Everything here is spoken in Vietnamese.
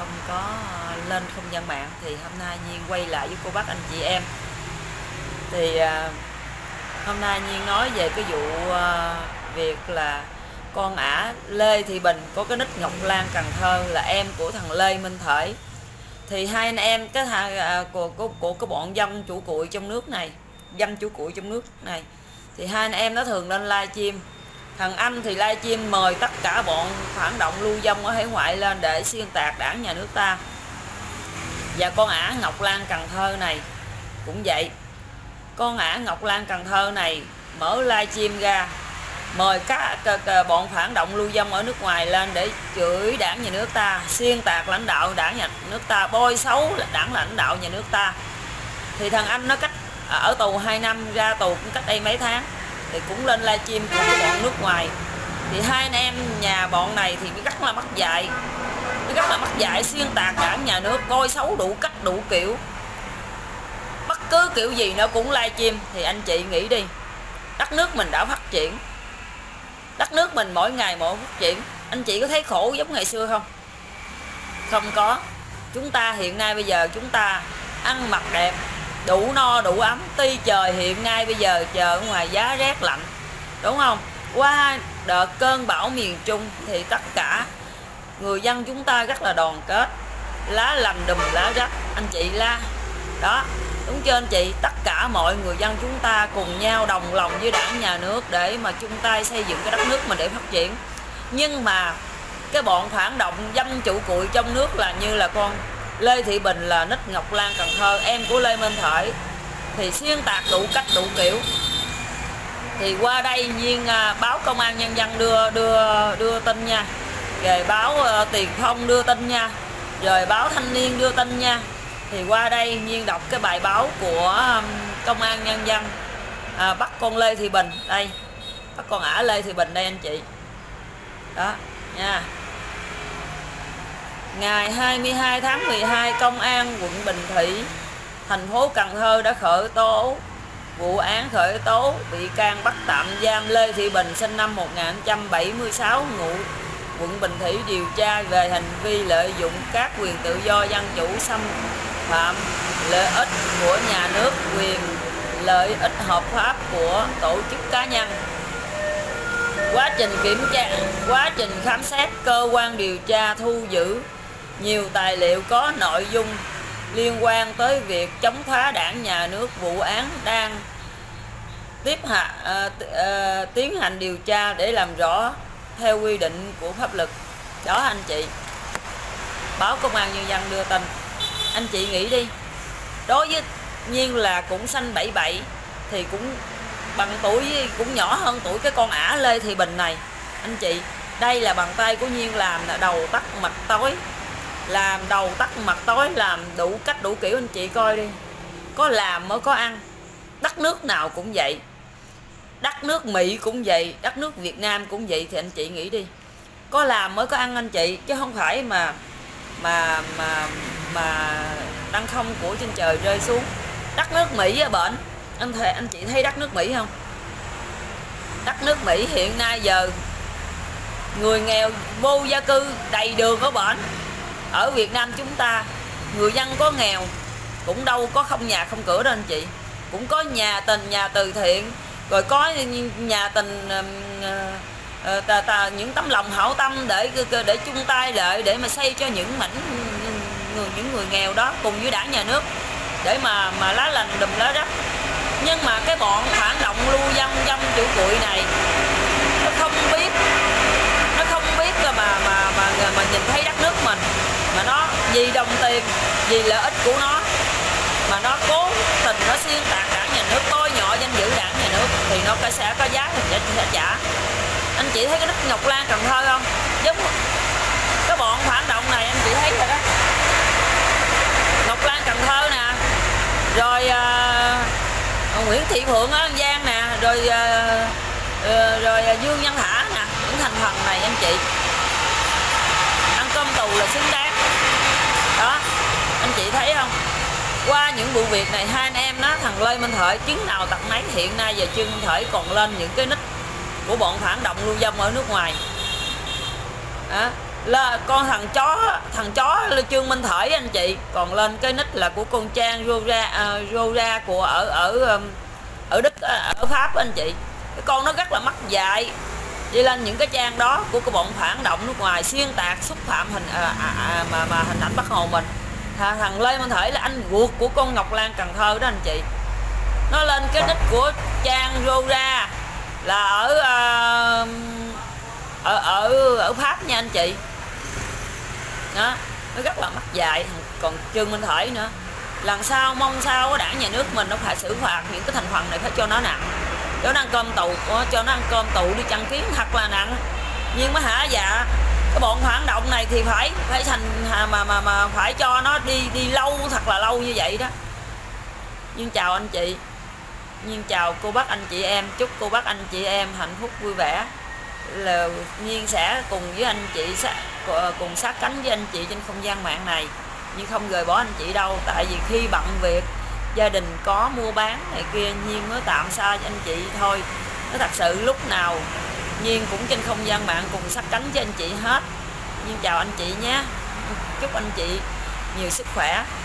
không có lên không gian mạng, thì hôm nay Nhiên quay lại với cô bác anh chị em. Thì hôm nay Nhiên nói về cái vụ việc là con ả Lê Thị Bình có cái nick Ngọc Lan Cần Thơ là em của thằng Lê Minh Thể. Thì hai anh em cái của cái bọn dân chủ cụi trong nước này, thì hai anh em nó thường lên livestream. Thằng anh thì livestream mời tất cả bọn phản động lưu vong ở hải ngoại lên để xuyên tạc đảng nhà nước ta. Và con ả Ngọc Lan Cần Thơ này cũng vậy. Con ả Ngọc Lan Cần Thơ này mở livestream ra mời các bọn phản động lưu vong ở nước ngoài lên để chửi đảng nhà nước ta, xuyên tạc lãnh đạo đảng nhà nước ta, bôi xấu đảng lãnh đạo nhà nước ta. Thì thằng anh nó cách ở tù 2 năm, ra tù cũng cách đây mấy tháng, thì cũng lên livestream của bọn nước ngoài. Thì hai anh em nhà bọn này thì rất là mất dạy, xuyên tạc đảng nhà nước, coi xấu đủ cách đủ kiểu, bất cứ kiểu gì nó cũng livestream. Thì anh chị nghĩ đi, đất nước mình đã phát triển, đất nước mình mỗi ngày mỗi phát triển, anh chị có thấy khổ giống ngày xưa không? Không có. Chúng ta hiện nay bây giờ chúng ta ăn mặc đẹp, đủ no đủ ấm, tuy trời hiện nay bây giờ trời ở ngoài giá rét lạnh, đúng không? Qua đợt cơn bão miền Trung thì tất cả người dân chúng ta rất là đoàn kết, lá lành đùm lá rách, anh chị la đó, đúng chưa anh chị? Tất cả mọi người dân chúng ta cùng nhau đồng lòng với đảng nhà nước để mà chung tay xây dựng cái đất nước mình để phát triển. Nhưng mà cái bọn phản động dân chủ cụi trong nước là như là con Lê Thị Bình là nick Ngọc Lan Cần Thơ, em của Lê Minh Thể, thì xuyên tạc đủ cách đủ kiểu. Thì qua đây Nhiên báo Công an Nhân dân đưa tin nha, rồi báo Tiền Phong đưa tin nha, rồi báo Thanh Niên đưa tin nha. Thì qua đây Nhiên đọc cái bài báo của Công an Nhân dân bắt con Lê Thị Bình đây, bắt con ả Lê Thị Bình đây anh chị đó nha. Ngày 22 tháng 12, Công an quận Bình Thủy, thành phố Cần Thơ đã khởi tố vụ án khởi tố bị can bắt tạm giam Lê Thị Bình sinh năm 1976, ngụ quận Bình Thủy, điều tra về hành vi lợi dụng các quyền tự do dân chủ, xâm phạm lợi ích của nhà nước, quyền lợi ích hợp pháp của tổ chức cá nhân. Quá trình kiểm tra, quá trình khám xét, cơ quan điều tra thu giữ nhiều tài liệu có nội dung liên quan tới việc chống phá đảng nhà nước. Vụ án đang tiến hành điều tra để làm rõ theo quy định của pháp luật đó anh chị. Báo Công an Nhân dân đưa tin. Anh chị nghĩ đi, đối với Nhiên là cũng xanh 77 thì cũng bằng tuổi, cũng nhỏ hơn tuổi cái con ả Lê Thị Bình này. Anh chị, đây là bàn tay của Nhiên làm là đầu tắt mặt tối, làm đầu tắt mặt tối, làm đủ cách đủ kiểu. Anh chị coi đi, có làm mới có ăn. Đất nước nào cũng vậy, đất nước Mỹ cũng vậy, đất nước Việt Nam cũng vậy. Thì anh chị nghĩ đi, có làm mới có ăn anh chị, chứ không phải mà đăng không của trên trời rơi xuống. Đất nước Mỹ ở bển, anh chị thấy đất nước Mỹ không? Đất nước Mỹ hiện nay giờ người nghèo vô gia cư đầy đường ở bển. Ở Việt Nam chúng ta người dân có nghèo cũng đâu có không nhà không cửa đâu anh chị, cũng có nhà tình, nhà từ thiện, rồi có nhà tình, những tấm lòng hảo tâm để chung tay lợi để mà xây cho những người nghèo đó cùng với đảng nhà nước để mà lá lành đùm lá rách. Nhưng mà cái bọn phản động lưu vong dân chủ cụi này nó không biết mà nhìn thấy đất nước mình mà nó vì đồng tiền, vì lợi ích của nó mà nó cố tình nó xuyên tạc đảng nhà nước, coi nhọ danh dự đảng nhà nước, thì nó sẽ có giá thì sẽ trả. Anh chị thấy cái đất Ngọc Lan Cần Thơ không? Giống cái bọn phản động này, anh chị thấy rồi đó. Ngọc Lan Cần Thơ nè, rồi Nguyễn Thị Phượng ở An Giang nè, rồi Dương Văn Thả nè, những thành phần này anh chị ăn cơm tù là xứng đáng đó. Anh chị thấy không? Qua những vụ việc này, hai anh em đó, thằng Lê Minh Thể chứng nào tật nấy. Hiện nay giờ Trương Minh Thể còn lên những cái nick của bọn phản động lưu vong ở nước ngoài đó. là con thằng chó là Trương Minh Thời anh chị. Còn lên cái nick là của con Trang Rora của ở Đức, ở Pháp anh chị. Cái con nó rất là mắc dạy, đi lên những cái trang đó của cái bọn phản động nước ngoài xuyên tạc xúc phạm hình hình ảnh Bác Hồ mình. Thằng Lê Minh Thời là anh ruột của con Ngọc Lan Cần Thơ đó anh chị. Nó lên cái nick của Trang Rora là ở Pháp nha anh chị. Đó, nó rất là mắc dạy. Còn Trương Minh Thời nữa, lần sau mong sao có đảng nhà nước mình nó phải xử phạt những cái thành phần này, phải cho nó nặng, cho nó ăn cơm tù, cho nó ăn cơm tù đi chăn kiến thật là nặng. Nhưng mà hả dạ, cái bọn phản động này thì phải thành mà phải cho nó đi lâu, thật là lâu như vậy đó. Nhưng chào anh chị, nhưng chào cô bác anh chị em, chúc cô bác anh chị em hạnh phúc vui vẻ. Là Nhiên sẽ cùng với anh chị cùng sát cánh với anh chị trên không gian mạng này, nhưng không rời bỏ anh chị đâu. Tại vì khi bận việc gia đình có mua bán này kia, Nhiên mới tạm xa cho anh chị thôi. Nó thật sự lúc nào Nhiên cũng trên không gian mạng cùng sát cánh với anh chị hết. Nhưng chào anh chị nhé, chúc anh chị nhiều sức khỏe.